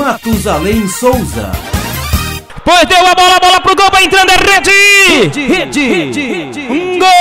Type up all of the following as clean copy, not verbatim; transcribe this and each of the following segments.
Matusalém Souza. Perdeu a bola pro gol, vai entrando, é rede! Um gol!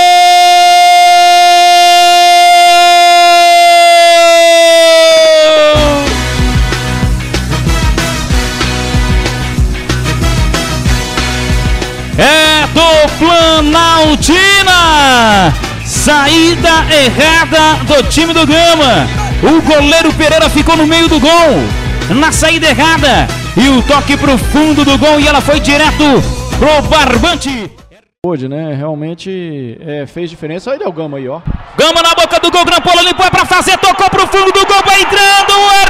É do Planaltina! Saída errada do time do Gama. O goleiro Pereira ficou no meio do gol, na saída errada. E o toque pro fundo do gol e ela foi direto pro barbante. Hoje, né? Realmente fez diferença. Olha o Gama aí, ó. Gama na boca do gol, Grampola limpou pra fazer, tocou pro fundo do gol, vai entrando, é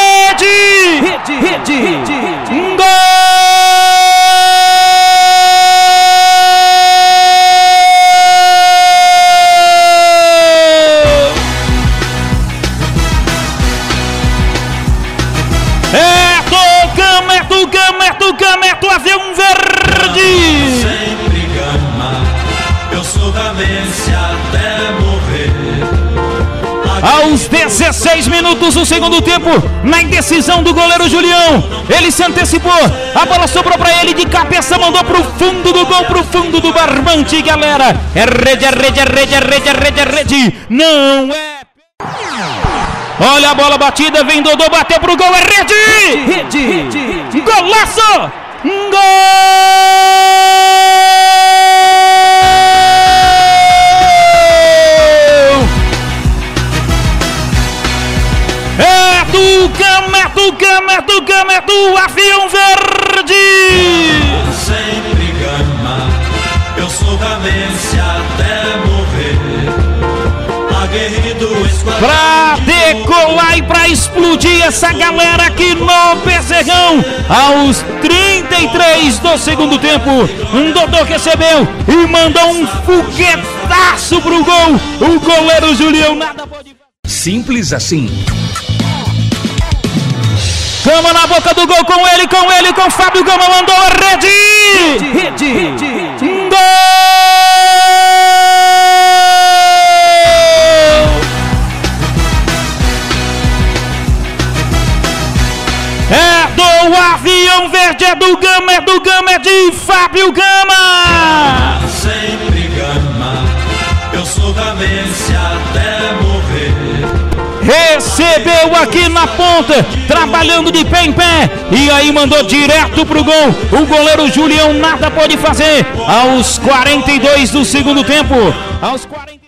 rede! Um gol! É do avião verde! Sempre Gama, eu sou gamense até morrer. Aos 16 minutos do segundo tempo, na indecisão do goleiro Julião, ele se antecipou, a bola sobrou pra ele de cabeça, mandou pro fundo do gol, pro fundo do barbante, galera. É rede, não é... Olha a bola batida, vem Dodô, bateu pro gol, é rede! Golaço! Gol! É do Gama, é do avião verde! Sempre Gama, eu sou gamense até morrer. Aguerrido esquadrão. Pra decolar e pra explodir essa galera aqui no Bezerrão. Aos 33 do segundo tempo, Dodô recebeu e mandou um foguetaço pro gol. O goleiro Julião nada pode... Simples assim. Gama na boca do gol, com ele, com Fábio Gama, mandou a rede! Gol! É do avião verde, é do Gama, é de Fábio Gama! Sempre Gama, eu sou gamense até morrer. Recebeu aqui na ponta, trabalhando de pé em pé, e aí mandou direto pro gol. O goleiro Julião nada pode fazer. Aos 42 do segundo tempo, aos 40...